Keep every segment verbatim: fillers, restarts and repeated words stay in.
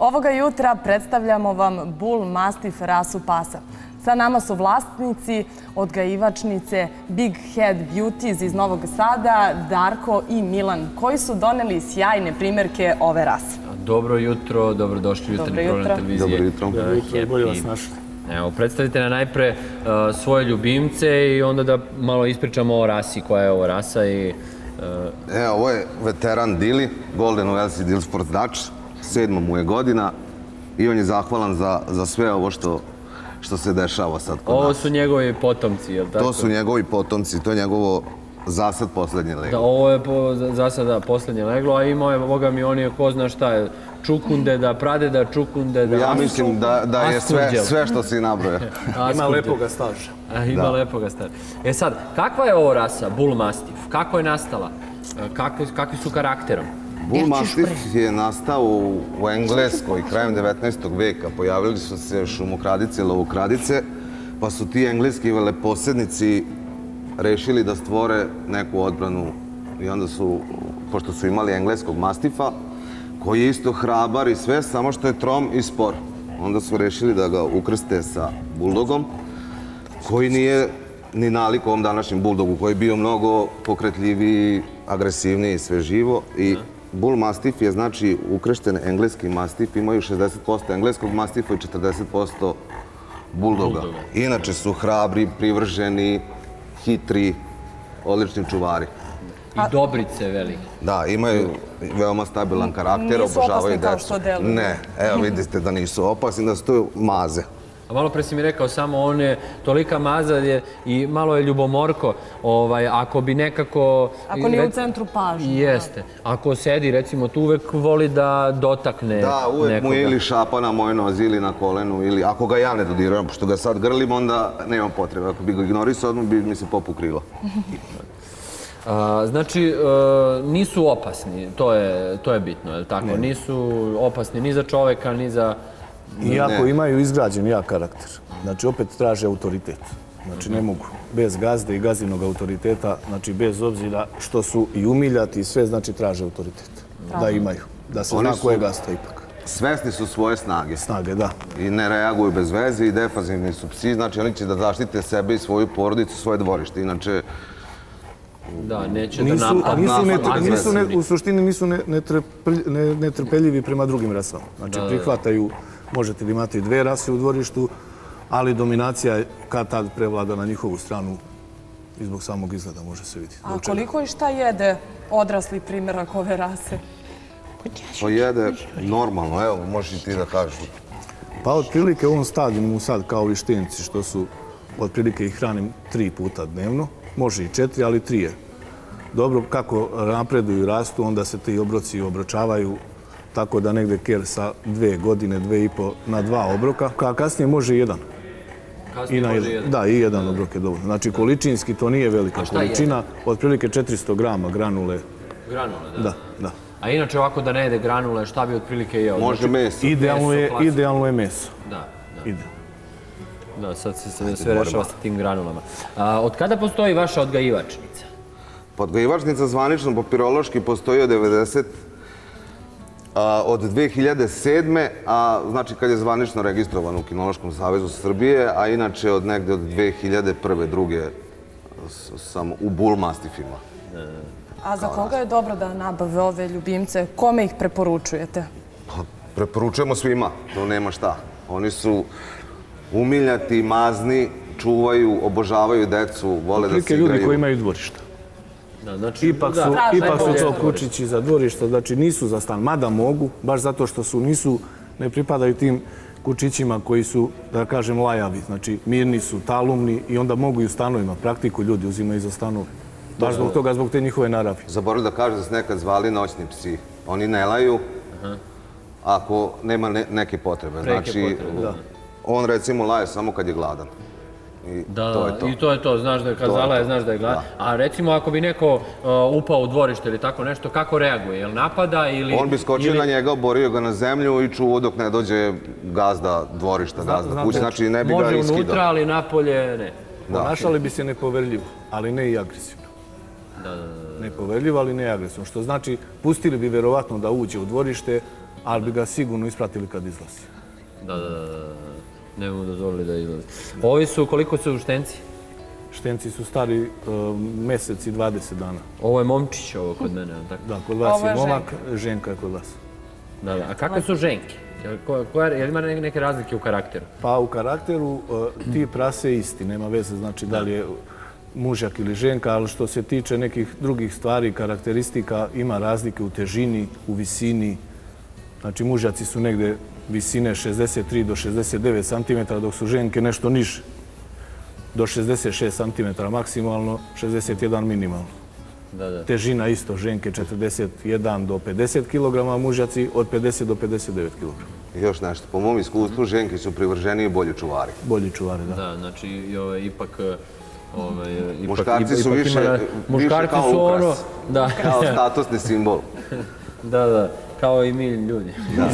Ovoga jutra predstavljamo vam bullmastiff rasu pasa. Sa nama su vlasnici, odgajivačnice Big Head Beauties iz Novog Sada, Darko i Milan, koji su doneli sjajne primjerke ove rase. Dobro jutro, dobrodošli u jutarnji program televizije. Dobro jutro. Dobro jutro, bolje vas našli. Evo, predstavite nam najpre svoje ljubimce i onda da malo ispričamo o rasi, koja je ovo rasa i... Evo, ovo je veteran Dili, Golden Welsi Dillsport Dutch, sedma mu je godina i on je zahvalan za sve ovo što se dešava sad kod nas. Ovo su njegovi potomci, je li tako? To su njegovi potomci, to je njegovo zasad posljednje leglo. Da, ovo je zasada posljednje leglo, a imao je, boga mi, on je ko zna šta je, čukunde, da pradeda, čukunde, da... Ja mislim da je sve što si nabroja. Ima lepoga staža. Ima lepoga staža. E sad, kakva je ovo rasa, bullmastiff? Kako je nastala? Kakvi su karakterom? Bullmastiff je nastao u Engleskoj krajem devetnaestog veka. Pojavili su se šumokradice i lovokradice, pa su ti engleski veleposednici rešili da stvore neku odbranu i onda su, pošto su imali engleskog mastifa, koji je isto hrabar i sve, samo što je trom i spor. Onda su rešili da ga ukrste sa buldogom, koji nije ni nalik ovom današnjem buldogu, koji je bio mnogo pokretljiviji, agresivniji i sve živo. I bullmastiff je znači ukršten engleski mastif, imaju šezdeset posto engleskog mastifa i četrdeset posto buldoga. Inače su hrabri, privrženi, hitri, odlični čuvari. I dobrice velike. Da, imaju veoma stabilan karakter, nisu obožavaju opasni kao decu. što deluju. Ne, evo vidite da nisu opasni, da su to maze. A malo pre si mi rekao, samo on je tolika maza i malo je ljubomorko, ako bi nekako... Ako nije u centru pažnje. Jeste. Ako sedi, recimo, tu uvek voli da dotakne nekoga. Da, uvek mu je ili šapa na mojoj nozi ili na kolenu, ili ako ga ja ne dodiram, pošto ga sad grlim, onda nema potrebe. Ako bi ga ignorisao, odmah bi mi se popu krilo. Znači, nisu opasni, to je bitno, je li tako? Nisu opasni ni za čoveka, ni za... Iako imaju izgrađen jak karakter. Znači, opet traže autoritet. Znači, ne mogu. Bez gazde i gazdinog autoriteta, znači, bez obzira što su i umiljati i sve, znači, traže autoritet. Da imaju. Da se zna ko je gazda ipak. Svesni su svoje snage. Snage, da. I ne reaguju bez veze i defanzivni su psi. Znači, oni će da zaštite sebe i svoju porodicu, svoje dvorište. Inače... Da, neće da napadnu. U suštini nisu netrpeljivi prema drugim rasama. Znači, prihvataju, možete da imate dve rase u dvorištu, ali dominacija kad tad prevlada na njihovu stranu i zbog samog izgleda može se vidjeti. A koliko i šta jede odrasli primjerak ove rase? To jede normalno, evo, možeš i ti da kažeš. Pa otprilike u ovom stadijumu sad kao i štenci, što su otprilike ih hranim tri puta dnevno, može i četiri, ali tri je. Dobro, kako napreduju i rastu, onda se ti obroci obročavaju tako da negde ker sa dve godine, dve i po na dva obroka, a kasnije može jedan. Kasnije može jedan? Da, i jedan obrok je dovoljno. Znači, količinski to nije velika količina, otprilike četiristo grama granule. Granule, da? Da, da. A inače ovako da ne jede granule, šta bi otprilike jeo? Može meso. Idealno je meso. Da, da. Ide. Da, sad se sve rešava sa tim granulama. Od kada postoji vaša odgajivačnica? Odgajivačnica zvanično papirološki postoji od devedeset od dve hiljade sedme. a znači kad je zvanično registrovan u Kinološkom savezu Srbije, a inače od negde od dve hiljade prve. druge sam u bullmastifima. A za koga je dobro da nabave ove ljubimce? Kome ih preporučujete? Preporučujemo svima, to nema šta. Oni su umiljati, mazni, čuvaju, obožavaju decu, vole da se igraju. Ljudi koji imaju dvorišta. Ipak su to kučići za dvorišta, znači nisu za stan. Mada mogu, baš zato što su, nisu, ne pripadaju tim kučićima koji su, da kažem, lajavi. Znači, mirni su, talumni i onda mogu i u stanovima. Praktiku ljudi uzimaju za stanove. Baš zbog toga, zbog te njihove naravi. Zaboravim da kažem da se nekad zvali noćni psi. Oni ne laju ako nema neke potrebe. Znači, on recimo laje samo kad je gladan. Da, i to je to, znaš da je kad zalaje, znaš da je gladan. A recimo ako bi neko upao u dvorište ili tako nešto, kako reaguje? Je li napada ili... On bi skočio na njega, oborio ga na zemlju i čuvao dok ne dođe gazda dvorišta, gazda kuće, znači ne bi ga iskidao. Može unutra, ali napolje ne. Ponašali bi se nepoverljivo, ali ne i agresivno. Nepoverljivo, ali ne agresivno. Što znači, pustili bi verovatno da uđe u dvorište, ali bi ga sigurno ispratili kad izlazi. Da, da, da. Ne bomo dozvolili da izlazi. Ovi su, koliko su štenci? Štenci su stari mesec i dvadeset dana. Ovo je momčić, ovo kod mene, tako? Da, kod vas je momak, ženka je kod vas. Da, da. A kakve su ženke? Je li ima neke razlike u karakteru? Pa u karakteru ti prase isti, nema veze, znači da li je mužjak ili ženka, ali što se tiče nekih drugih stvari, karakteristika, ima razlike u težini, u visini. Znači mužjaci su negde visine šezdeset tri do šezdeset devet centimetara, dok su ženke nešto niže. Do šezdeset šest centimetara maksimalno, šezdeset jedan minimalno. Težina isto, ženke četrdeset jedan do pedeset kilograma, mužjaci od pedeset do pedeset devet kilograma. Još nešto, po mom iskustvu, ženke su privrženi i bolji čuvari. Bolji čuvari, da. Da, znači ipak... Muškarci su više kao ukras, kao statusni simbol. Da, da, kao i mi ljudi.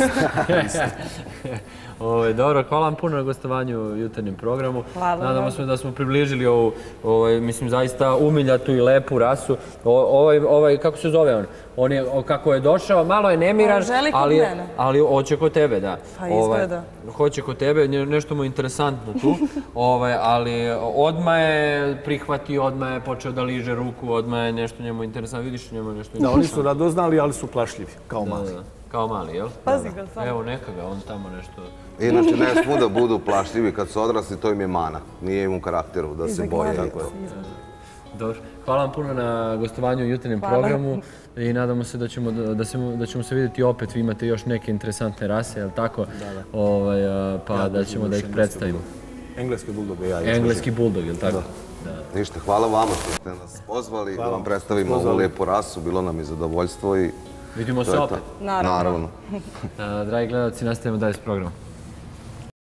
Dobro, hvala vam puno na gostovanju u jutarnjem programu. Nadamo se da smo približili ovu, mislim, zaista umiljatu i lepu rasu. Ovaj, kako se zove on? On je, kako je došao, malo je nemiran, ali hoće kod tebe, da. Pa izgleda. Hoće kod tebe, nešto mu je interesantno tu, ali odmah je prihvatio, odmah je počeo da liže ruku, odmah je nešto njemu interesantno. Vidiš njemu nešto interesantno? Da, oni su radoznali, ali su plašljivi, kao mali. Kao mali, jel? Pazi ga samo. Evo, neka ga, on tamo nešto... Inače, ne smu da budu plašljivi kad su odrasli, to im je mana. Nije im u karakteru da se boje. Dobro. Hvala vam puno na gostovanju u jutarnjem programu i nadamo se da ćemo se vidjeti opet. Vi imate još neke interesantne rase, je li tako? Pa da ćemo da ih predstavimo. Engleski buldog je ja. Engleski buldog, je li tako? Ništa, hvala vama što ste nas pozvali da vam predstavimo ovu lijepu rasu. Bilo nam je zadovoljstvo i... Vidimo se opet. Naravno. Naravno. Dragi gledalci, nastavimo dalje s programom.